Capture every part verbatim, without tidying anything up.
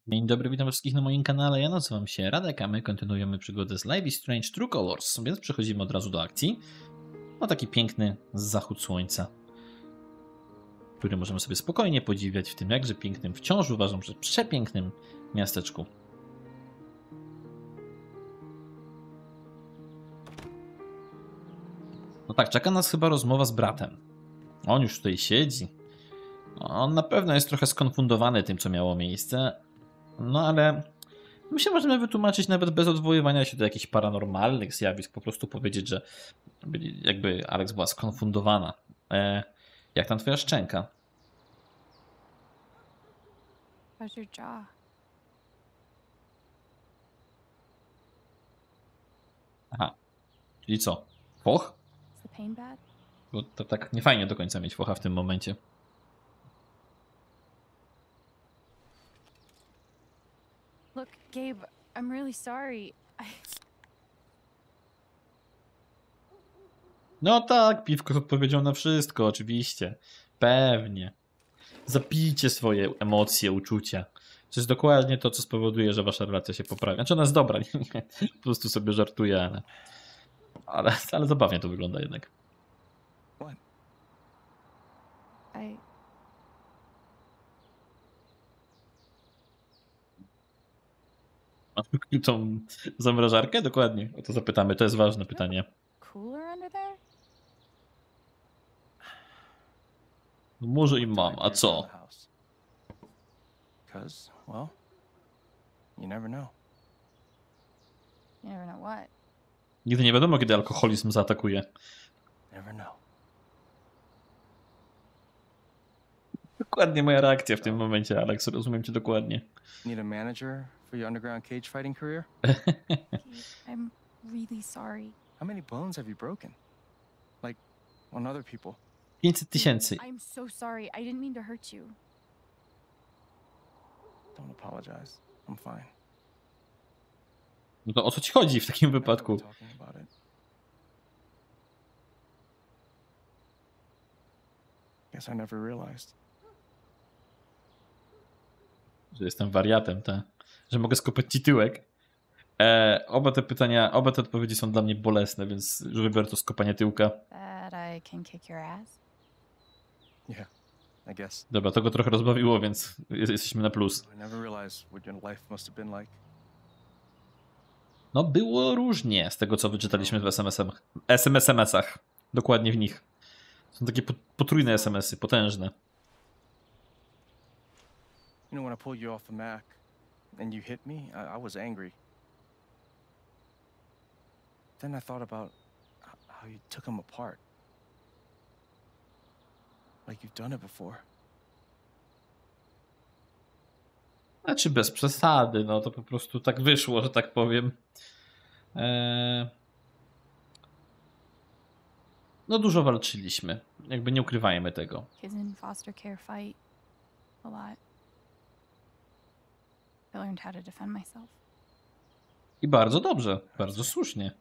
Dzień dobry, witam wszystkich na moim kanale. Ja nazywam się Radek, a my kontynuujemy przygodę z Life is Strange True Colors, więc przechodzimy od razu do akcji. O taki piękny zachód słońca, który możemy sobie spokojnie podziwiać w tym jakże pięknym, wciąż uważam, że przepięknym miasteczku. No tak, czeka nas chyba rozmowa z bratem. On już tutaj siedzi. On na pewno jest trochę skonfundowany tym, co miało miejsce, no ale my się możemy wytłumaczyć nawet bez odwoływania się do jakichś paranormalnych zjawisk, po prostu powiedzieć, że jakby Alex była skonfundowana. E, jak tam twoja szczęka? How's your jaw? Aha, czyli co? Foch? Is the pain bad? Bo to tak nie fajnie do końca mieć focha w tym momencie. Look, Gabe, I'm really sorry. I... No tak, piwko odpowiedział na wszystko, oczywiście. Pewnie. Zapijcie swoje emocje, uczucia. To jest dokładnie to, co spowoduje, że wasza relacja się poprawia. Znaczy ona jest dobra, nie? Po prostu sobie żartuję, ale... Ale, ale zabawnie to wygląda jednak. I... Masz tą zamrażarkę? Dokładnie, o to zapytamy, to jest ważne pytanie. Cooler under there? No może i mam, a co? Because, well, you never know. You never know what. Nigdy nie wiadomo, kiedy alkoholizm zaatakuje. Never know. Dokładnie moja reakcja w tym momencie, Alex, rozumiem cię dokładnie. Need a manager for your underground cage fighting career? Gabe, I'm really sorry. How many bones have you broken? Like, on other people? pięćset tysięcy. I'm so sorry. I didn't mean to hurt you. Don't apologize. I'm fine. No to o co ci chodzi w takim wypadku? Talking about it. Guess I never realized. Że jestem wariatem, tak? Że mogę skopać ci tyłek. E, oba te pytania, oba te odpowiedzi są dla mnie bolesne, więc już wybiorę to skopanie tyłka. That I can kick your ass? Yeah, I guess. Dobra, to go trochę rozbawiło, więc jest, jesteśmy na plus. I never realized what your life must have been like. No było różnie z tego, co wyczytaliśmy w es em esach. es em esach. Dokładnie w nich. Są takie potrójne es em esy, potężne. You know, when I pulled you off the Mac and you hit me, I, I was angry. Then I thought about h- how you took him apart. Like you've done it before. Znaczy bez przesady, no to po prostu tak wyszło, że tak powiem. Eee... No dużo walczyliśmy, jakby nie ukrywajmy tego. Kids in foster care fight a lot. I learned how to defend myself. I bardzo dobrze, bardzo słusznie.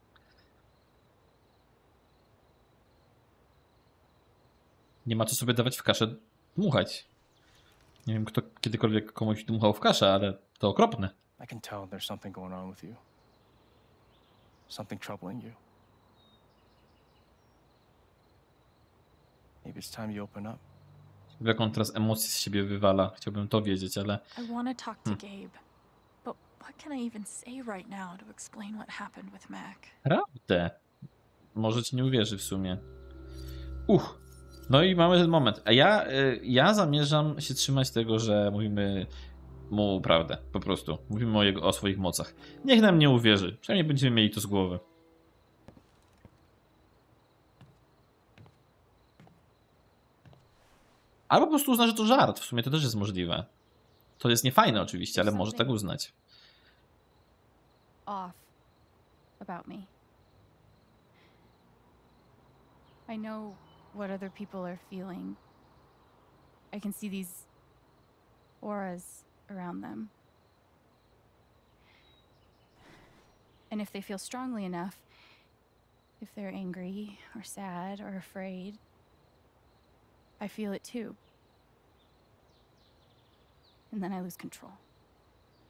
Nie ma co sobie dawać w kaszę dmuchać. Nie wiem, kto kiedykolwiek komuś dmuchał w kaszę, ale to okropne. I can tell there's something going on with you. Something troubling you. Maybe it's time you open up. Jak on teraz emocje z siebie wywala, chciałbym to wiedzieć, ale... I want to talk to Hmm. Gabe, but what can I even say right now to explain what happened with Mac? Prawdę. Może ci nie uwierzy w sumie. Uch. No i mamy ten moment. A ja, y, ja zamierzam się trzymać tego, że mówimy mu prawdę. Po prostu. Mówimy o, jego, o swoich mocach. Niech nam nie uwierzy. Przynajmniej będziemy mieli to z głowy. Albo po prostu uzna, że to żart. W sumie to też jest możliwe. To jest niefajne oczywiście, ale może tak uznać. Off about me. I know what other people are feeling. I can see these auras around them. And if they feel strongly enough, if they're angry or sad or afraid, I feel it too. And then I lose control.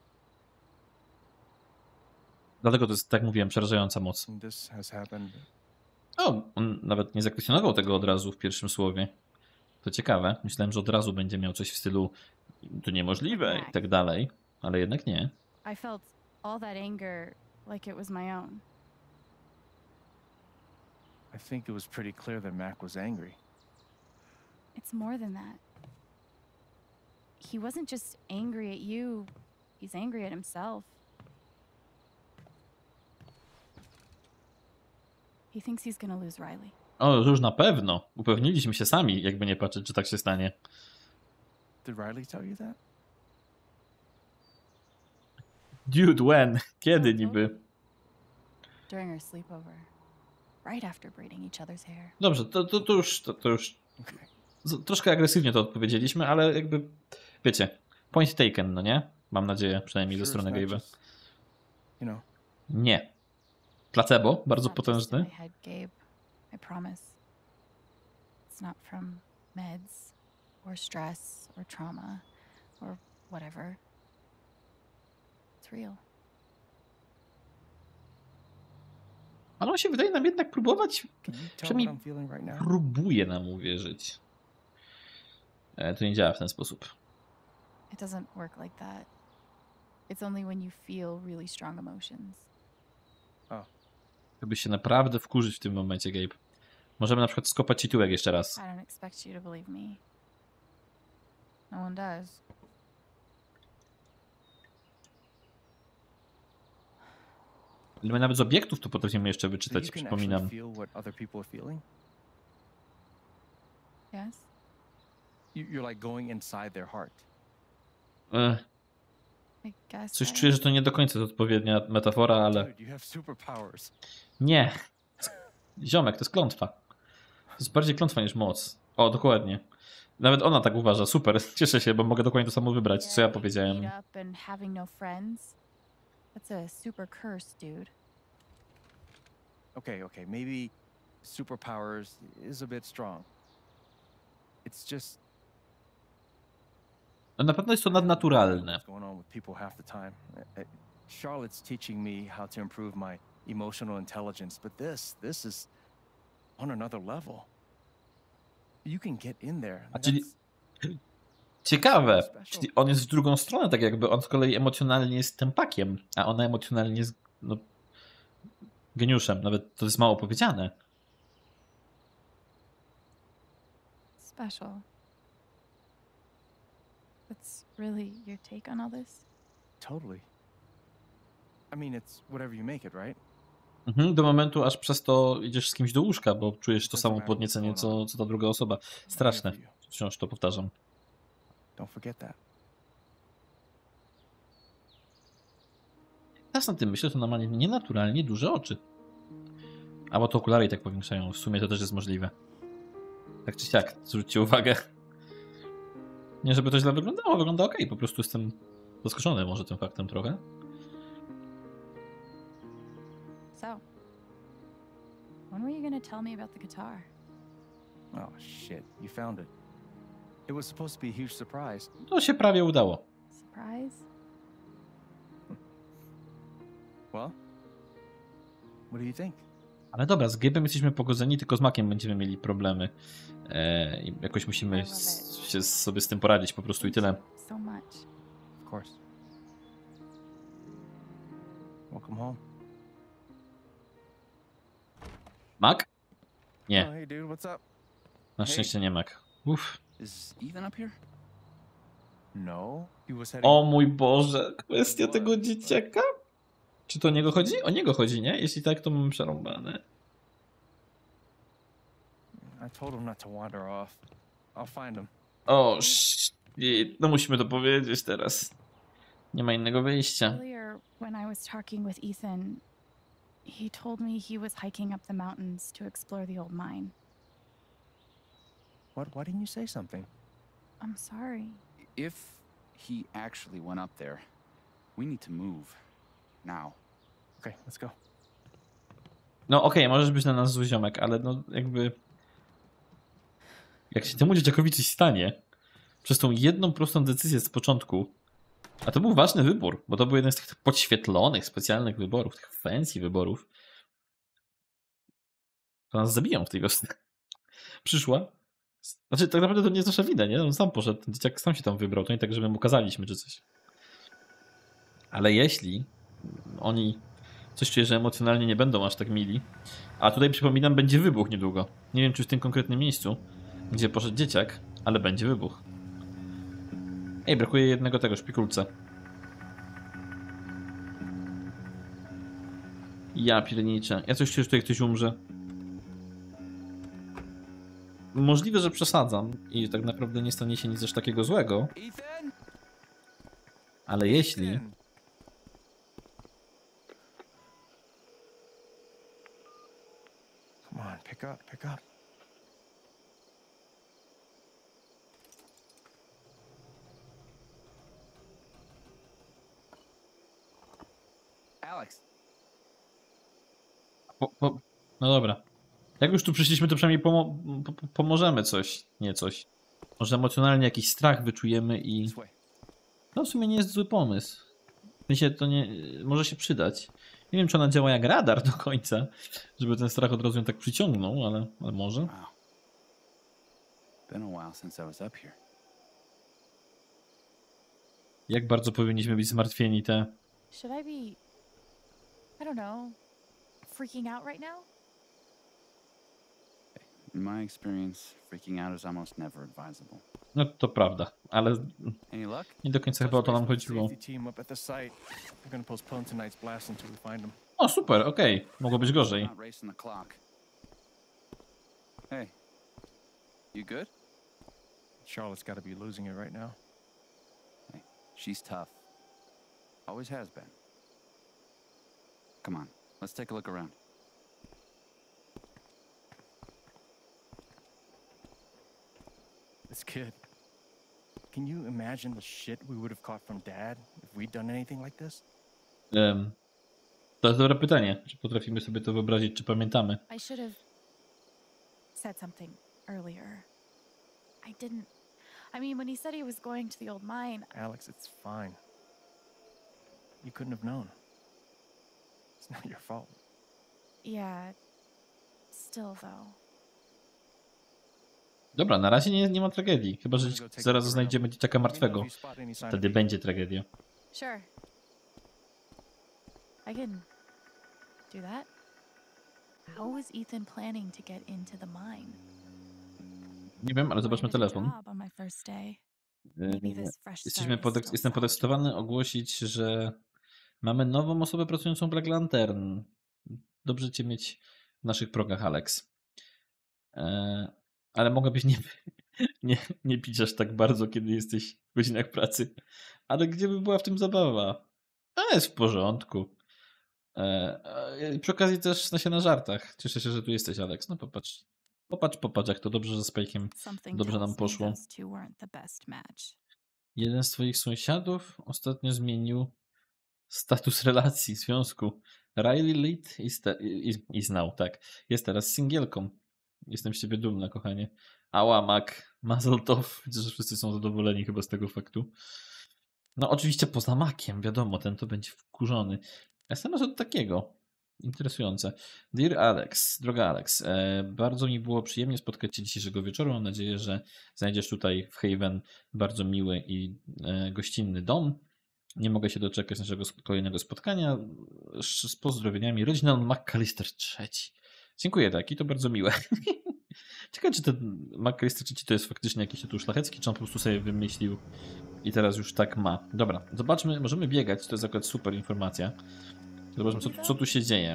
Dlatego to jest, tak jak mówiłem, przerażająca moc. And this has happened. O, on nawet nie zakwestionował tego od razu w pierwszym słowie. To ciekawe. Myślałem, że od razu będzie miał coś w stylu to niemożliwe i tak dalej, ale jednak nie. I felt all that anger like it was my own. I think it was pretty clear that Mac was angry. It's more than that. He wasn't just angry at you, he's angry at himself. He thinks he's gonna lose Riley. O, już na pewno. Upewniliśmy się sami, jakby nie patrzeć, czy tak się stanie. Did Riley tell you that? Dude, when? Kiedy niby? During our sleepover. Right after braiding each other's hair. Dobrze, to, to, to już, to, to już Okay. z- troszkę agresywnie to odpowiedzieliśmy, ale jakby, wiecie, point taken, no nie? Mam nadzieję, przynajmniej ze Sure, strony it's not Gabe'a. just, You know, Nie. Placebo, bardzo It's not just in potężny. my head, Gabe. I promise. It's not from meds, or stress, or trauma, or whatever. It's real. Ale on się wydaje nam jednak próbować, can you tell what przynajmniej I'm feeling right now? próbuje nam uwierzyć. E, to nie działa w ten sposób. It doesn't work like that. It's only when you feel really strong emotions. Jakby się naprawdę wkurzyć w tym momencie, Gabe. Możemy na przykład skopać ci tyłek jeszcze raz. I don't expect you to believe me. No one does. Ale my nawet z obiektów to potrafimy jeszcze So you wyczytać, can przypominam. actually feel what other people are feeling? Yes? You, you're like going inside their heart. E, I guess. coś I czuję, że am. to nie do końca jest odpowiednia metafora, ale... Dude, you have superpowers. Nie. Ziomek, to jest klątwa. To jest bardziej klątwa niż moc. O, dokładnie. Nawet ona tak uważa. Super, cieszę się, bo mogę dokładnie to samo wybrać, co ja Getting powiedziałem. beat up and having no friends. That's a super curse, dude. Okay, okay, maybe superpowers is a bit strong. It's just No, na pewno jest to I don't know nadnaturalne. what's going on with people half the time. Uh, uh, Charlotte's teaching me how to improve my emotional intelligence, but this, this is on another level. You can get in there. A czyli- That's- Ciekawe. Special. Czyli on jest w drugą stronę, tak jakby on z kolei emocjonalnie jest tępakiem, a ona emocjonalnie jest no, geniuszem. Nawet to jest mało powiedziane. Special. That's really your take on all this? Totally. I mean, it's whatever you make it, right? Mhm, do momentu, aż przez to idziesz z kimś do łóżka, bo czujesz to Doesn't samo matter what's podniecenie, going co, on. co ta druga osoba. I'm here Straszne. for you. Wciąż to powtarzam. Don't forget that. Teraz na tym myślę, to ona ma nienaturalnie duże oczy. Albo to okulary i tak powiększają. W sumie to też jest możliwe. Tak czy siak, zwróćcie uwagę. Nie żeby to źle wyglądało, wygląda ok. Po prostu jestem zaskoczony może tym faktem trochę. So, when were you gonna tell me about the guitar? Oh shit, you found it. It was supposed to be a huge surprise. To się prawie udało. Surprise? Well, what do you think? Ale dobra, z Gabe'em jesteśmy pogodzeni, tylko z Makiem będziemy mieli problemy. Eee, i jakoś musimy s- się sobie z tym poradzić po prostu i tyle. So much. Of course. Welcome home. Mak? Oh, Nie, hey dude, what's up? na szczęście nie Mak. Uff. Is Ethan up here? No, he was heading. O mój Boże, kwestia tego dzieciaka? Czy to o niego chodzi? O niego chodzi, nie? Jeśli tak, to mamy przerąbane. I told him not to wander off. I'll find him. O, shit. No musimy to powiedzieć teraz. Nie ma innego wyjścia. Earlier, when I was talking with Ethan, he told me he was hiking up the mountains to explore the old mine. What? Why didn't you say something? I'm sorry. If he actually went up there, we need to move. Now. Okay, let's go. No okej, możesz być na nas zły ziomek, ale no jakby... Jak się temu dzieciakowi coś stanie, przez tą jedną prostą decyzję z początku, A to był ważny wybór, bo to był jeden z tych podświetlonych, specjalnych wyborów, tych fancy wyborów. To nas zabiją w tej wiosce. Przyszła. Znaczy, tak naprawdę to nie jest nasza wina, nie? On sam poszedł, ten dzieciak sam się tam wybrał, to nie tak, że my mu kazaliśmy czy coś. Ale jeśli oni coś czuję, że emocjonalnie nie będą aż tak mili, a tutaj przypominam, będzie wybuch niedługo. Nie wiem, czy w tym konkretnym miejscu, gdzie poszedł dzieciak, ale będzie wybuch. Ej, brakuje jednego tego szpikulca. Ja pierniczę. Ja coś czuję, że tutaj ktoś umrze. Możliwe, że przesadzam i tak naprawdę nie stanie się nic aż takiego złego. Ethan? Ale jeśli... Ethan. Come on, pick up, pick up. Alex, Po, po... No dobra. Jak już tu przyszliśmy, to przynajmniej pomo po po pomożemy coś. Nie coś. Może emocjonalnie jakiś strach wyczujemy i... This way. No w sumie nie jest zły pomysł. W sensie to nie... może się przydać. Nie wiem, czy ona działa jak radar do końca, żeby ten strach od razu ją tak przyciągnął, ale, ale może. wow. Been a while since I was up here. Jak bardzo powinniśmy być zmartwieni te... Should I be, I don't know, freaking out right now? In my experience, freaking out is almost never advisable. No to prawda, ale Any luck? nie do końca chyba o to nam Touch base chodziło. with the safety team up at the site. They're gonna postpone tonight's blast until we find them. O super, okej. Mogło być gorzej. Not racing the clock. Hey, you good? Charlotte's got to be losing it right now. Hey, she's tough. Always has been. Come on, let's take a look around. This kid. Can you imagine the shit we would have caught from Dad if we'd done anything like this? Um, to jest dobre pytanie. Czy potrafimy sobie to wyobrazić, czy pamiętamy? I should have said something earlier. I didn't. I mean, when he said he was going to the old mine, Alex, it's fine. You couldn't have known. It's not your fault. yeah. Still, though. Dobra, na razie nie, nie ma tragedii. Chyba, że I'm gonna go take a zaraz look znajdziemy around. dzieciaka Let me know martwego. if you spot any sign of Wtedy Ethan. będzie tragedia. Sure. I can do that. How was Ethan planning to get into the mine? Nie wiem, ale zobaczmy Why did a telefon. job on my first day? Maybe Yy, this fresh Jesteśmy start is podek- still jestem podekscytowany salvageable. ogłosić, że mamy nową osobę pracującą w Black Lantern. Dobrze cię mieć w naszych progach, Alex. Eee, ale mogłabyś nie, nie, nie pić aż tak bardzo, kiedy jesteś w godzinach pracy. Ale gdzie by była w tym zabawa? A jest w porządku. Eee, przy okazji też na się na żartach. Cieszę się, że tu jesteś, Alex. No popatrz. Popatrz, popatrz, jak to dobrze, że z Spike'iem Something dobrze nam tells me poszło. those two weren't the best match. Jeden z twoich sąsiadów ostatnio zmienił status relacji, związku. Riley Lead is, te, is, is now, tak. Jest teraz singielką. Jestem z ciebie dumna, kochanie. Ała, Mac, mazel tov. Widzę, że wszyscy są zadowoleni chyba z tego faktu. No oczywiście poza Maciem, wiadomo, ten to będzie wkurzony. S M S od takiego. Interesujące. Dear Alex, droga Alex, e, bardzo mi było przyjemnie spotkać Cię dzisiejszego wieczoru. Mam nadzieję, że znajdziesz tutaj w Haven bardzo miły i e, gościnny dom. Nie mogę się doczekać naszego sp- kolejnego spotkania. Z pozdrowieniami, rodzina McAllister trzeci. Dziękuję, taki, to bardzo miłe. Ciekawe, czy ten McAllister trzeci to jest faktycznie jakiś tytuł szlachecki, czy on po prostu sobie wymyślił i teraz już tak ma. Dobra, zobaczmy, możemy biegać, to jest akurat super informacja. Zobaczmy, co, tu- co tu się dzieje.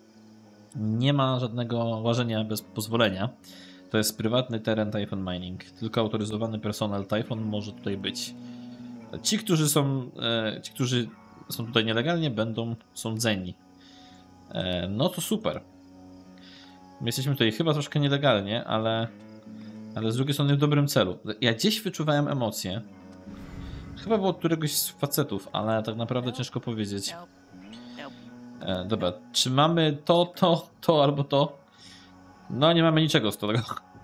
Nie ma żadnego łażenia bez pozwolenia. To jest prywatny teren Typhon Mining. Tylko autoryzowany personel Typhon może tutaj być. Ci, którzy są, e, ci, którzy są tutaj nielegalnie, będą sądzeni. E, no to super. My jesteśmy tutaj chyba troszkę nielegalnie, ale, ale z drugiej strony w dobrym celu. Ja gdzieś wyczuwałem emocje. Chyba było od któregoś z facetów, ale tak naprawdę ciężko powiedzieć. Nope. Nope. E, dobra, czy mamy to, to, to albo to? No nie mamy niczego z tego.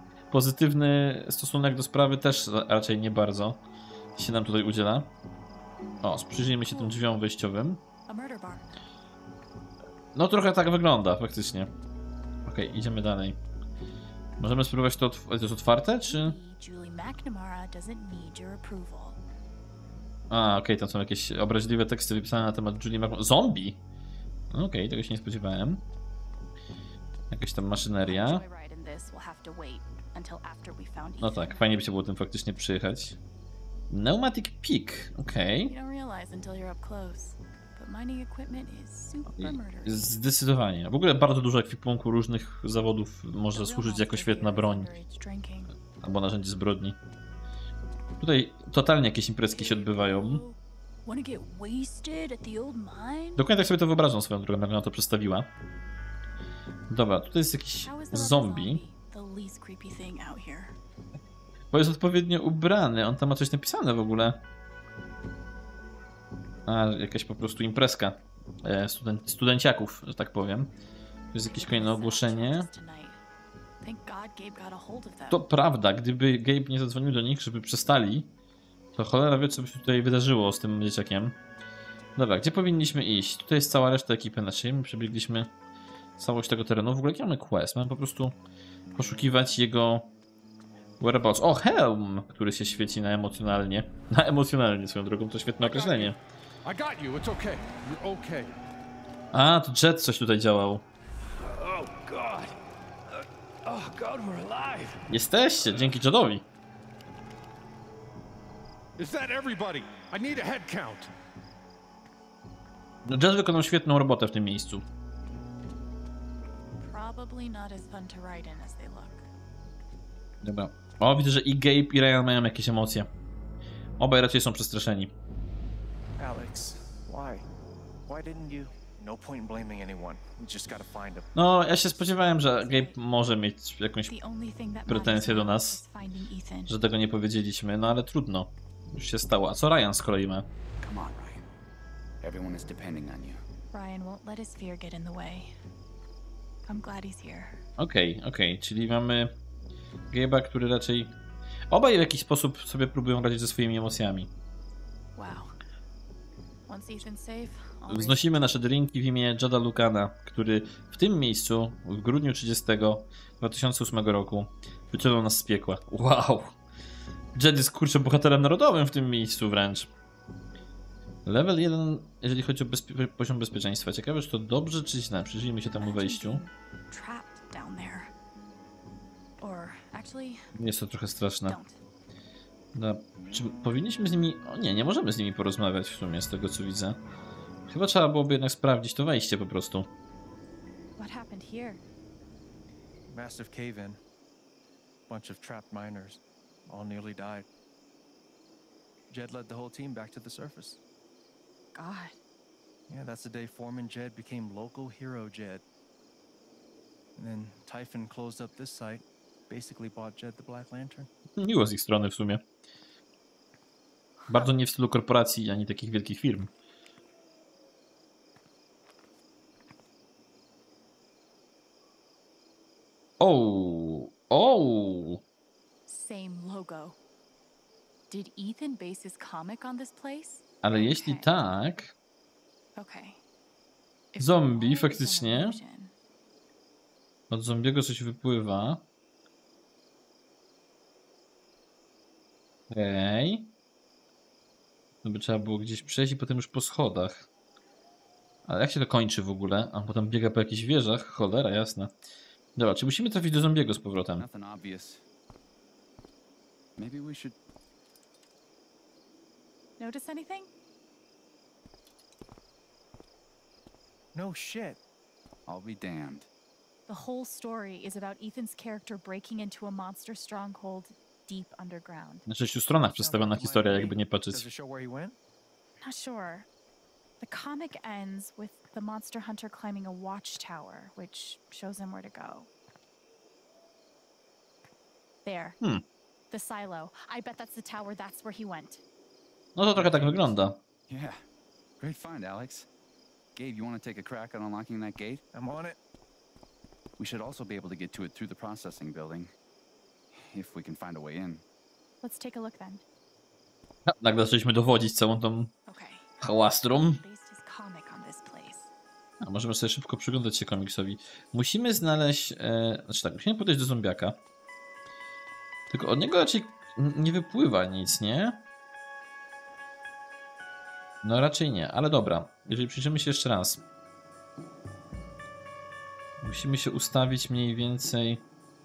Pozytywny stosunek do sprawy też raczej nie bardzo się nam tutaj udziela. O, przyjrzyjmy się tym drzwiom wejściowym. A murder barn. No trochę tak wygląda, faktycznie. Okej, okay, idziemy dalej. Możemy spróbować to, otw to jest otwarte, czy... Julie McNamara doesn't need your approval. A, okej, okay, tam są jakieś obraźliwe teksty wypisane na temat Julie McNamara. Zombie! Okej, okay, tego się nie spodziewałem. Jakaś tam maszyneria. No tak, fajnie by się było tym faktycznie przyjechać. Pneumatic Peak, okej. Okay. Zdecydowanie. W ogóle bardzo dużo ekwipunku różnych zawodów może służyć jako świetna broń. Albo narzędzie zbrodni. Tutaj totalnie jakieś imprezki się odbywają. Dokładnie tak sobie to wyobrażam swoją drogą, jak ona to przedstawiła. Dobra, tutaj jest jakiś zombie. Bo jest odpowiednio ubrany, on tam ma coś napisane w ogóle. A, jakaś po prostu imprezka e, student, studenciaków, że tak powiem. To jest jakieś kolejne ogłoszenie. To prawda, gdyby Gabe nie zadzwonił do nich, żeby przestali, to cholera wie, co by się tutaj wydarzyło z tym dzieciakiem. Dobra, gdzie powinniśmy iść? Tutaj jest cała reszta ekipy naszej. My przebiegliśmy całość tego terenu. W ogóle jaki mamy quest? Mamy po prostu poszukiwać jego whereabouts. O, helm, który się świeci na emocjonalnie. Na emocjonalnie swoją drogą, to świetne określenie. A, to Jet coś tutaj działał. Jesteście, dzięki Jetowi. Jet wykonał świetną robotę w tym miejscu. Dobra. O, widzę, że i Gabe, i Ryan mają jakieś emocje. Obaj raczej są przestraszeni. Alex, why? Why didn't you? No point in blaming anyone. We just gotta find him. No, ja się spodziewałem, że Gabe może mieć jakąś pretensję do nas, że tego nie powiedzieliśmy, no ale trudno. Już się stało. A co Ryan z kolei ma? Come on, Ryan. Everyone is depending on you. Ryan won't let his fear get in the way. I'm glad he's here. Okej, okay, okej, okay. Czyli mamy Gabe'a, który raczej... Obaj w jakiś sposób sobie próbują radzić ze swoimi emocjami. Wow. Once Ethan's safe, Wznosimy nasze drinki w imię Jada Lucana, który w tym miejscu w grudniu trzydziestego dwa tysiące ósmego roku wyciągnął nas z piekła. Wow! Jed jest kurczę bohaterem narodowym w tym miejscu wręcz. Level jeden, jeżeli chodzi o bezpie poziom bezpieczeństwa. Ciekawe, czy to dobrze, czy źle. Przyjrzyjmy się temu wejściu. Jest to trochę straszne. No, czy powinniśmy z nimi... O nie, nie możemy z nimi porozmawiać w sumie, z tego co widzę. Chyba trzeba byłoby jednak sprawdzić to wejście po prostu. What happened here? Massive cave-in. Bunch of trapped miners. All nearly died. Jed led the whole team back to the surface. God. Yeah, that's the day Foreman Jed became local hero Jed. And then Typhon closed up this site, basically bought Jed the Black Lantern. Miło z ich strony w sumie. Bardzo nie w stylu korporacji, ani takich wielkich firm. Oh, oh. Same logo. Did Ethan base his comic on this place? Ale jeśli tak, Okay. zombie faktycznie. Od zombiego coś wypływa. Okej. Okay. To by trzeba było gdzieś przejść i potem już po schodach. Ale jak się to kończy w ogóle? A potem biega po jakichś wieżach? Cholera, jasne. Dobra, czy musimy trafić do zombiego z powrotem? Nothing obvious. Maybe we should... Notice anything? No shit. I'll be damned. The whole story is about Ethan's character breaking into a monster stronghold deep underground. Na sześciu stronach przedstawiona historia, jakby nie patrzeć. Does it show where he went? Not sure. The comic ends with the monster hunter climbing a watchtower, which shows him where to go. There. Hmm. The silo. I bet that's the tower. That's where he went. No to trochę tak wygląda. Yeah. Great find, Alex. Gabe, you want to take a crack at unlocking that gate? I'm on it. We should also be able to get to it through the processing building. If we can find a way in. Let's take a look then. Nagle zaczęliśmy dowodzić całą tą Okay. hałastrą. Based his comic on this place. A możemy sobie szybko przyglądać się komiksowi. Musimy znaleźć... E, znaczy tak, musimy podejść do zombiaka. Tylko od niego raczej nie wypływa nic, nie? No raczej nie, ale dobra. Jeżeli przyjrzymy się jeszcze raz. Musimy się ustawić mniej więcej...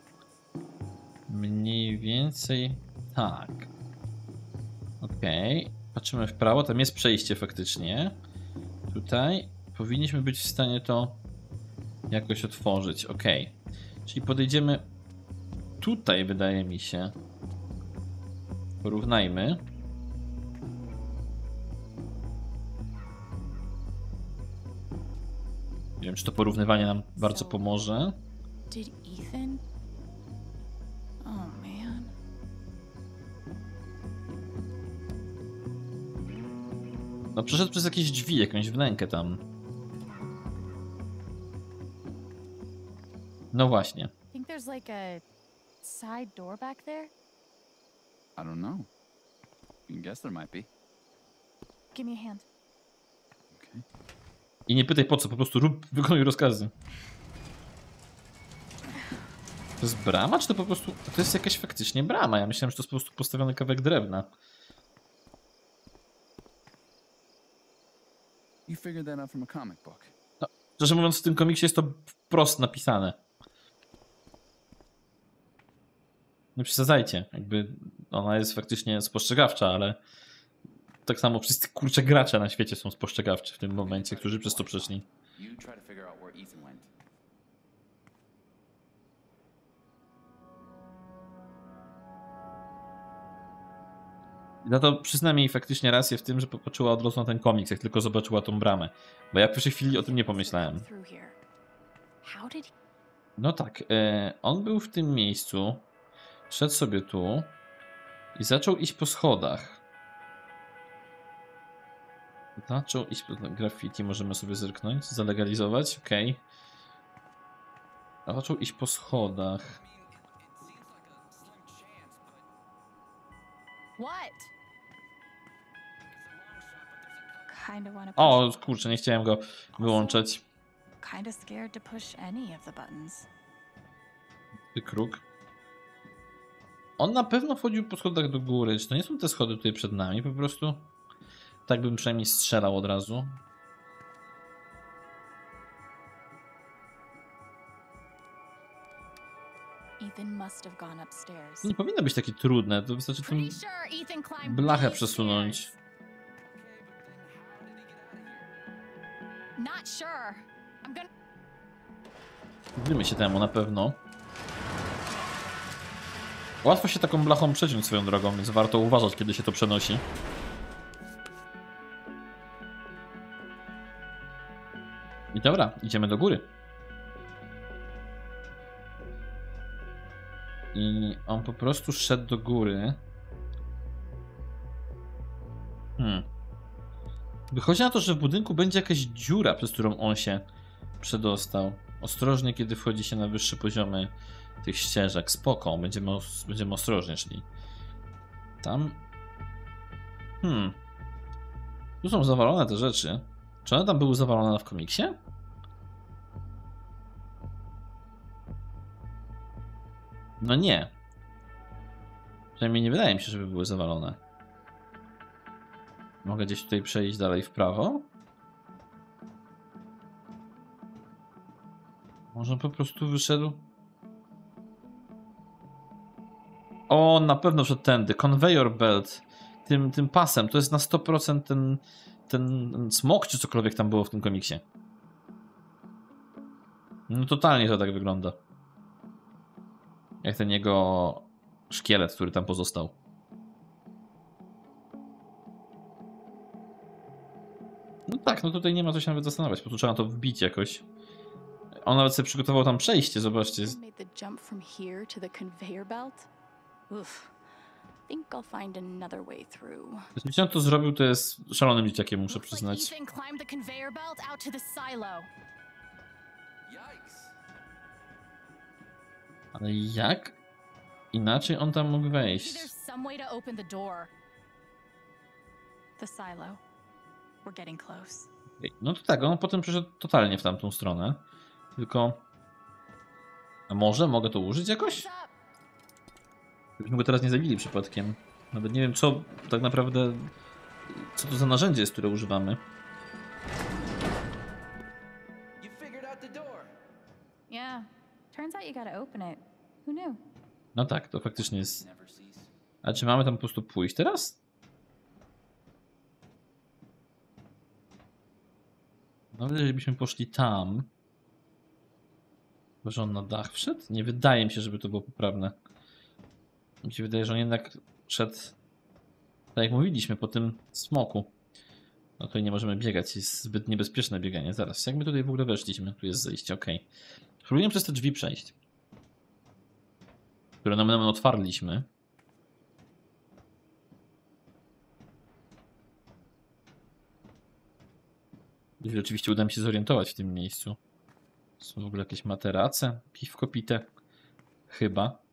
Mniej więcej... Tak. Okej. Okay. Patrzymy w prawo, tam jest przejście faktycznie. Tutaj powinniśmy być w stanie to jakoś otworzyć. Ok. Czyli podejdziemy tutaj, wydaje mi się. Porównajmy. Nie wiem, czy to porównywanie nam bardzo pomoże. Did Ethan? Oh man. No przeszedł przez jakieś drzwi, jakąś wnękę tam. No właśnie. Think there's like a side door back there? I don't know. You can guess there might be. Give me a hand. Okay. I nie pytaj po co, po prostu rób, wykonuj rozkazy. To jest brama, czy to po prostu... To jest jakaś faktycznie brama. Ja myślałem, że to jest po prostu postawiony kawałek drewna. You figured that out from a comic book. No, szczerze mówiąc, w tym komiksie jest to wprost napisane. Nie przesadzajcie, jakby ona jest faktycznie spostrzegawcza, ale tak samo wszyscy kurcze gracze na świecie są spostrzegawczy w tym momencie, którzy przez to przeszli. You try to figure out where Ethan went. Za to przyznam jej faktycznie rację w tym, że popatrzyła od razu na ten komiks, jak tylko zobaczyła tą bramę. Bo ja w pierwszej chwili o tym nie pomyślałem. Through here. How did he... No tak, e, on był w tym miejscu, szedł sobie tu i zaczął iść po schodach. Zaczął iść po graffiti, możemy sobie zerknąć, zalegalizować, okej. Okay. Zaczął iść po schodach. What? Kind of wanna O, push. kurczę, nie chciałem go wyłączać. Kind of scared to push any of the buttons. Ty kruk. On na pewno wchodził po schodach do góry. Czy to nie są te schody tutaj przed nami? Po prostu tak bym przynajmniej strzelał od razu. Ethan must have gone upstairs. To nie powinno być takie trudne. To wystarczy tą Pretty sure Ethan climbed blachę these przesunąć. stairs. Not sure. I'm gonna... Zbliżymy się temu na pewno. Łatwo się taką blachą przeciąć swoją drogą, więc warto uważać, kiedy się to przenosi. I dobra, idziemy do góry. I on po prostu szedł do góry. Hmm. Wychodzi na to, że w budynku będzie jakaś dziura, przez którą on się przedostał. Ostrożnie, kiedy wchodzi się na wyższe poziomy tych ścieżek. Spoko, będziemy, os będziemy ostrożnie szli. Tam... Hmm. Tu są zawalone te rzeczy. Czy one tam były zawalone w komiksie? No nie. Przynajmniej nie wydaje mi się, żeby były zawalone. Mogę gdzieś tutaj przejść dalej w prawo? Może po prostu wyszedł? O, na pewno wszedł tędy. Conveyor belt. Tym, tym pasem. To jest na sto procent ten, ten, ten smok, czy cokolwiek tam było w tym komiksie. No totalnie to tak wygląda. Jak ten jego szkielet, który tam pozostał. No tak, no tutaj nie ma co się nawet zastanawiać. Po prostu trzeba to wbić jakoś. On nawet sobie przygotował tam przejście, zobaczcie. Made the jump from here to the conveyor belt? Oof. Think I'll find another way through. Jeśli on to zrobił, to jest szalonym dzieciakiem, muszę Looks like przyznać. Ethan climbed the conveyor belt out to the silo. Yikes. Ale jak inaczej on tam mógł Maybe wejść? there's some way to open the door. The silo. We're getting close. No to tak, on potem przeszedł totalnie w tamtą stronę. Tylko... A może mogę to użyć jakoś? Żebyśmy go teraz nie zabili przypadkiem. Nawet nie wiem, co tak naprawdę... Co to za narzędzie jest, które używamy. You figured out the door. Yeah. Turns out you gotta open it. Who knew? No tak, to faktycznie jest... Never cease. A czy mamy tam po prostu pójść teraz? Nawet jeżeli byśmy poszli tam... Chyba, że on na dach wszedł? Nie wydaje mi się, żeby to było poprawne. Mi się wydaje, że on jednak szedł... Tak jak mówiliśmy, po tym smoku. No to nie możemy biegać, jest zbyt niebezpieczne bieganie. Zaraz, jak my tutaj w ogóle weszliśmy? Tu jest zejście, ok. Spróbujemy przez te drzwi przejść. Które nam, nam otwarliśmy. Jeżeli oczywiście uda mi się zorientować w tym miejscu. Są w ogóle jakieś materace, piwko pite. Chyba.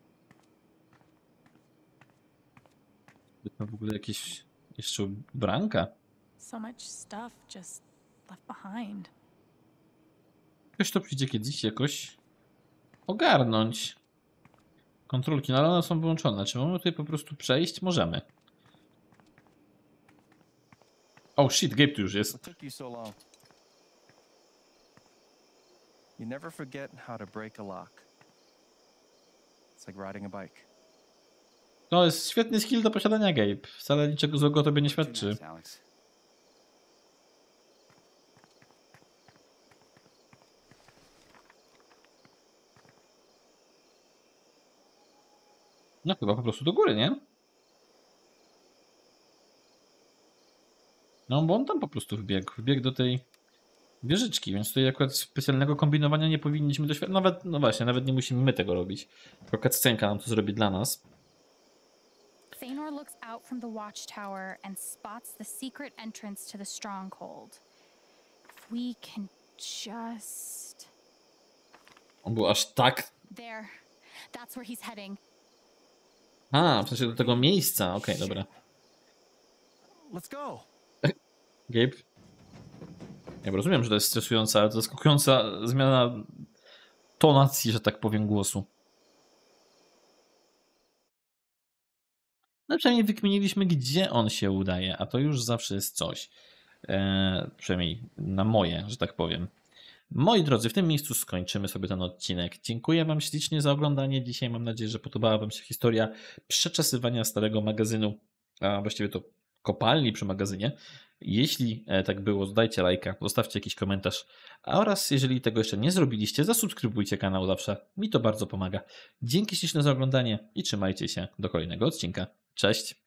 W ogóle jakieś jeszcze ubranka. So much stuff just left behind. Ktoś to przyjdzie kiedyś jakoś ogarnąć. Kontrolki, no ale one są wyłączone. Czy mamy tutaj po prostu przejść? Możemy. Oh shit, Gabe tu już jest. What took you so long? You never forget how to break a lock. It's like riding a bike. To jest świetny skill do posiadania, Gabe. Wcale niczego złego o tobie nie Too świadczy. nice, Alex. No chyba po prostu do góry, nie? No bo on tam po prostu wbiegł. Wbiegł do tej wieżyczki, więc tutaj akurat specjalnego kombinowania nie powinniśmy doświadczyć. Nawet, no właśnie, nawet nie musimy my tego robić. Tylko cutscenka nam to zrobi dla nas. Thanor looks out from the watchtower and spots the secret entrance to the stronghold. If we can just... On był aż tak... There. That's where he's heading. A, w sensie do tego miejsca. Okej, okay, dobra. Let's go. Gabe? Ja rozumiem, że to jest stresująca, ale to zaskakująca zmiana tonacji, że tak powiem, głosu. No przynajmniej wykminiliśmy, gdzie on się udaje, a to już zawsze jest coś. Eee, przynajmniej na moje, że tak powiem. Moi drodzy, w tym miejscu skończymy sobie ten odcinek. Dziękuję wam ślicznie za oglądanie dzisiaj. Mam nadzieję, że podobała wam się historia przeczesywania starego magazynu, a właściwie to kopalni przy magazynie. Jeśli tak było, dajcie lajka, zostawcie jakiś komentarz, oraz jeżeli tego jeszcze nie zrobiliście, zasubskrybujcie kanał zawsze. Mi to bardzo pomaga. Dzięki śliczne za oglądanie i trzymajcie się do kolejnego odcinka. Cześć!